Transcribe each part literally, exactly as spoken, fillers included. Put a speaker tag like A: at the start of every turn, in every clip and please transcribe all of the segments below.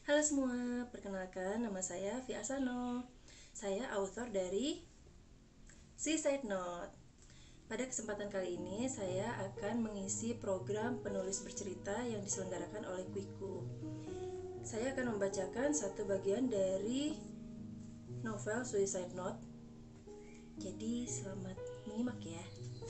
A: Halo semua, perkenalkan nama saya Vi Asano. Saya author dari Suicide Note. Pada kesempatan kali ini saya akan mengisi program penulis bercerita yang diselenggarakan oleh Quiku. Saya akan membacakan satu bagian dari novel Suicide Note. Jadi selamat menyimak ya.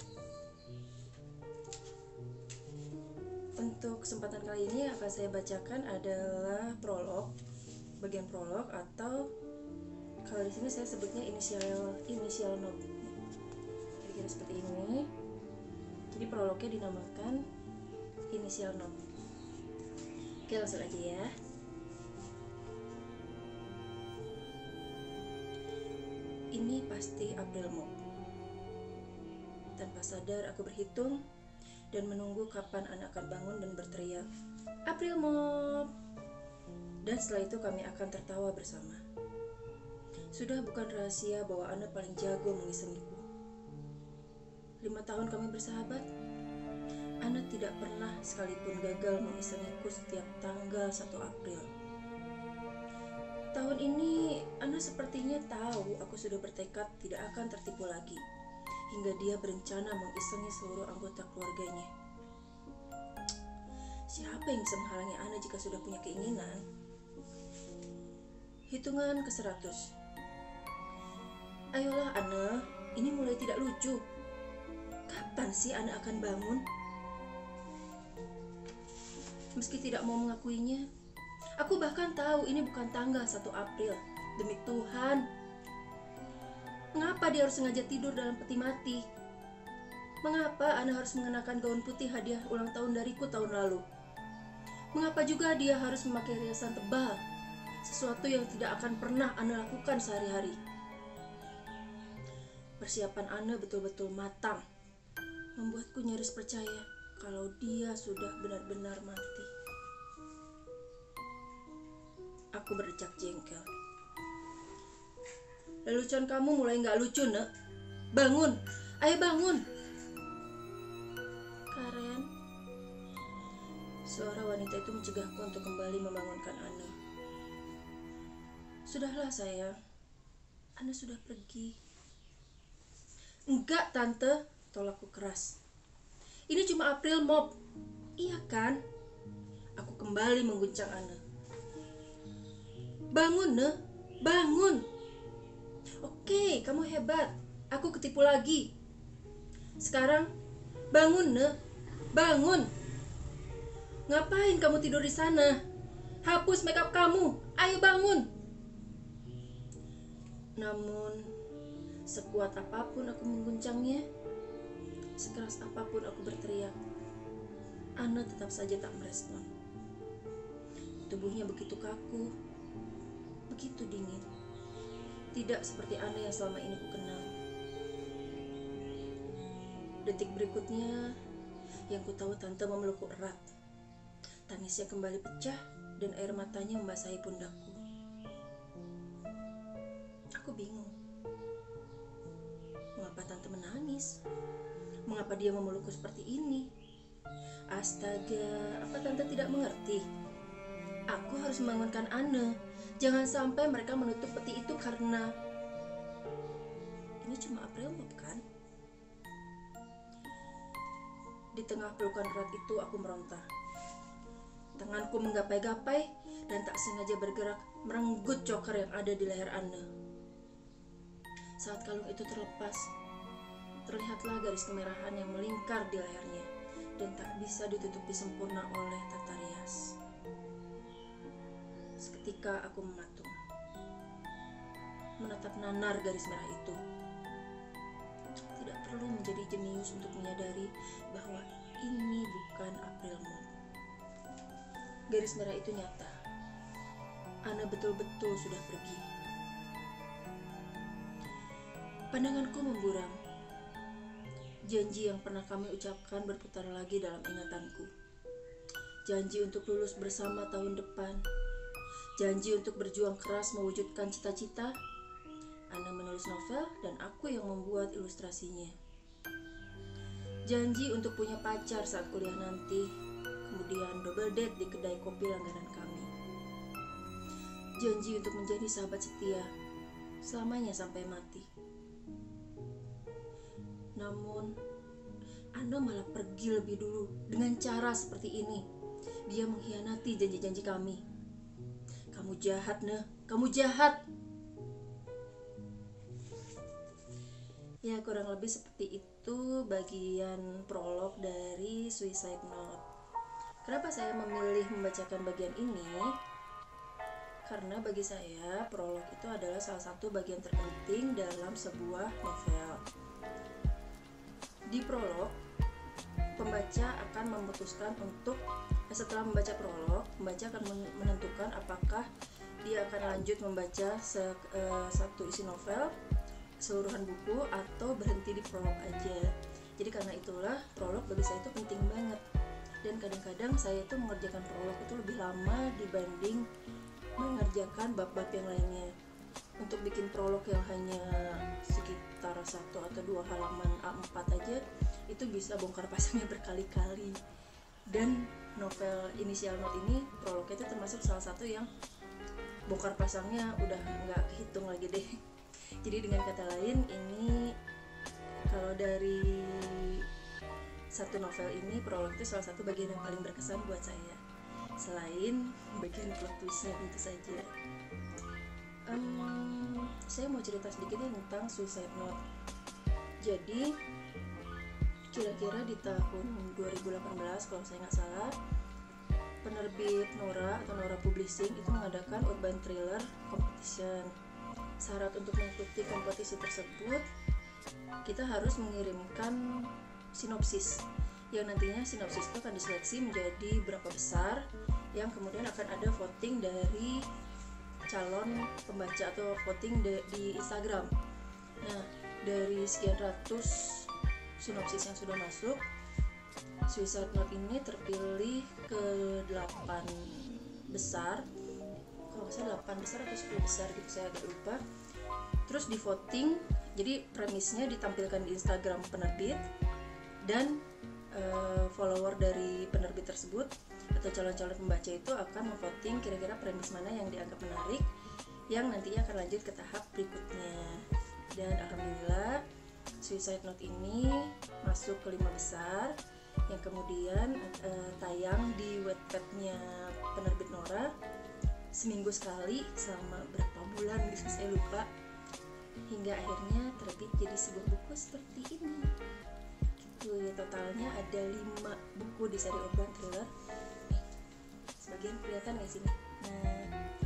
A: Untuk kesempatan kali ini akan saya bacakan adalah prolog, bagian prolog atau kalau di sini saya sebutnya inisial inisial note. Kira-kira seperti ini. Jadi prolognya dinamakan inisial note. Oke, langsung aja ya. Ini pasti April Mop. Tanpa sadar aku berhitung dan menunggu kapan anak akan bangun dan berteriak, "April Mop!" Dan setelah itu kami akan tertawa bersama. Sudah bukan rahasia bahwa anak paling jago mengisengiku. Lima tahun kami bersahabat, anak tidak pernah sekalipun gagal mengisengiku setiap tanggal satu April. Tahun ini, Ana sepertinya tahu aku sudah bertekad tidak akan tertipu lagi, hingga dia berencana mengisengi seluruh anggota keluarganya. Siapa yang bisa menghalangi Ana jika sudah punya keinginan? Hitungan ke seratus. Ayolah Ana, ini mulai tidak lucu. Kapan sih Ana akan bangun? Meski tidak mau mengakuinya, aku bahkan tahu ini bukan tanggal satu April. Demi Tuhan, mengapa dia harus sengaja tidur dalam peti mati? Mengapa Ana harus mengenakan gaun putih hadiah ulang tahun dariku tahun lalu? Mengapa juga dia harus memakai riasan tebal? Sesuatu yang tidak akan pernah Ana lakukan sehari-hari. Persiapan Ana betul-betul matang, membuatku nyaris percaya kalau dia sudah benar-benar mati. Aku berdecak jengkel. Lelucon kamu mulai gak lucu, Nek. Bangun, ayo bangun. Karen. Suara wanita itu mencegahku untuk kembali membangunkan Ana. Sudahlah sayang, Ana sudah pergi. Enggak tante, tolakku keras. Ini cuma April Mop. Iya kan? Aku kembali mengguncang Ana. Bangun, Nek, bangun. Oke, kamu hebat. Aku ketipu lagi. Sekarang, bangun, Nek. Bangun. Ngapain kamu tidur di sana? Hapus makeup kamu. Ayo bangun. Namun, sekuat apapun aku mengguncangnya, sekeras apapun aku berteriak, Ana tetap saja tak merespon. Tubuhnya begitu kaku, begitu dingin. Tidak seperti Ana yang selama ini ku kenal. Detik berikutnya, yang ku tahu tante memelukku erat. Tangisnya kembali pecah dan air matanya membasahi pundakku. Aku bingung. Mengapa tante menangis? Mengapa dia memelukku seperti ini? Astaga, apa tante tidak mengerti? Aku harus membangunkan Ana. Jangan sampai mereka menutup peti itu karena ini cuma April Mop kan? Di tengah pelukan erat itu aku meronta. Tanganku menggapai-gapai dan tak sengaja bergerak merenggut choker yang ada di leher Ana. Saat kalung itu terlepas, terlihatlah garis kemerahan yang melingkar di lehernya dan tak bisa ditutupi sempurna oleh tata rias. Seketika aku mematung, menatap nanar garis merah itu. Tidak perlu menjadi jenius untuk menyadari bahwa ini bukan April Mop. Garis merah itu nyata. Ana betul-betul sudah pergi. Pandanganku memburam. Janji yang pernah kami ucapkan berputar lagi dalam ingatanku. Janji untuk lulus bersama tahun depan. Janji untuk berjuang keras mewujudkan cita-cita. Ana menulis novel dan aku yang membuat ilustrasinya. Janji untuk punya pacar saat kuliah nanti. Kemudian double date di kedai kopi langganan kami. janji untuk menjadi sahabat setia selamanya sampai mati. Namun Anda malah pergi lebih dulu dengan cara seperti ini. Dia mengkhianati janji-janji kami. Kamu jahat, Nah. Kamu jahat. Ya, kurang lebih seperti itu bagian prolog dari Suicide Note. Kenapa saya memilih membacakan bagian ini? Karena bagi saya prolog itu adalah salah satu bagian terpenting dalam sebuah novel. Di prolog, pembaca akan memutuskan untuk setelah membaca prolog, pembaca akan menentukan apakah dia akan lanjut membaca se, uh, satu isi novel, keseluruhan buku, atau berhenti di prolog aja. Jadi karena itulah prolog bagi saya itu penting banget. Dan kadang-kadang saya itu mengerjakan prolog itu lebih lama dibanding mengerjakan bab-bab yang lainnya. Untuk bikin prolog yang hanya sekitar satu atau dua halaman A empat aja itu bisa bongkar pasangnya berkali-kali. Dan novel Initial Note ini prolognya itu termasuk salah satu yang bongkar pasangnya udah nggak kehitung lagi deh. Jadi dengan kata lain, ini kalau dari satu novel ini prolog itu salah satu bagian yang paling berkesan buat saya, selain bagian plot twistnya tentu saja. um, Saya mau cerita sedikit ya tentang Suicide Note. Jadi kira-kira di tahun dua ribu delapan belas kalau saya nggak salah, penerbit Nora atau Nora Publishing itu mengadakan urban thriller competition. Syarat untuk mengikuti kompetisi tersebut, kita harus mengirimkan sinopsis, yang nantinya sinopsis itu akan diseleksi menjadi berapa besar, yang kemudian akan ada voting dari calon pembaca atau voting de, di Instagram. Nah, dari sekian ratus sinopsis yang sudah masuk, Suicide Note ini terpilih ke delapan besar, kalau nggak salah delapan besar atau sepuluh besar gitu, saya agak lupa. Terus di voting, jadi premisnya ditampilkan di Instagram penerbit, dan uh, follower dari penerbit tersebut atau calon-calon pembaca itu akan memvoting kira-kira premis mana yang dianggap menarik, yang nantinya akan lanjut ke tahap berikutnya. Dan alhamdulillah Suicide Note ini masuk ke lima besar, yang kemudian uh, tayang di Wattpad-nya penerbit Nora seminggu sekali selama berapa bulan gitu saya lupa, hingga akhirnya terbit jadi sebuah buku seperti ini. Gitu ya, totalnya ada lima buku di seri urban thriller. Nih, sebagian kelihatan nggak sini? Nah,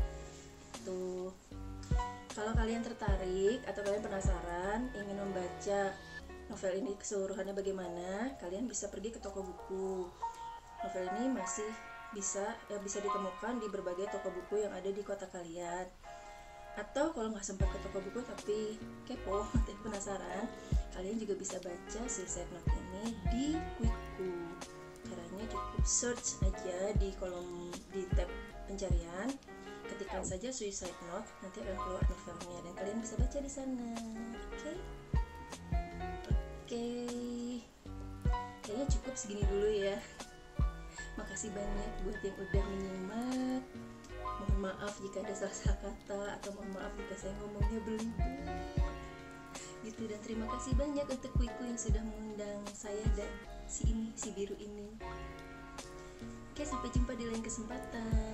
A: tuh. Kalau kalian tertarik atau kalian penasaran ingin membaca novel ini keseluruhannya bagaimana, kalian bisa pergi ke toko buku. Novel ini masih bisa ya, bisa ditemukan di berbagai toko buku yang ada di kota kalian. Atau kalau nggak sempat ke toko buku tapi kepo, tapi penasaran, kalian juga bisa baca Suicide Note ini di Quickku. Caranya cukup search aja di kolom di tab pencarian, ketikkan saja Suicide Note, nanti akan keluar novelnya dan kalian bisa baca di sana. Oke, okay? oke, okay. Kayaknya cukup segini dulu ya. Makasih banyak buat yang udah menyimak. Mohon maaf jika ada salah-salah kata, atau mohon maaf jika saya ngomongnya belibet gitu. Dan terima kasih banyak untuk Quickku yang sudah mengundang saya dan si ini, si biru ini. Oke, sampai jumpa di lain kesempatan.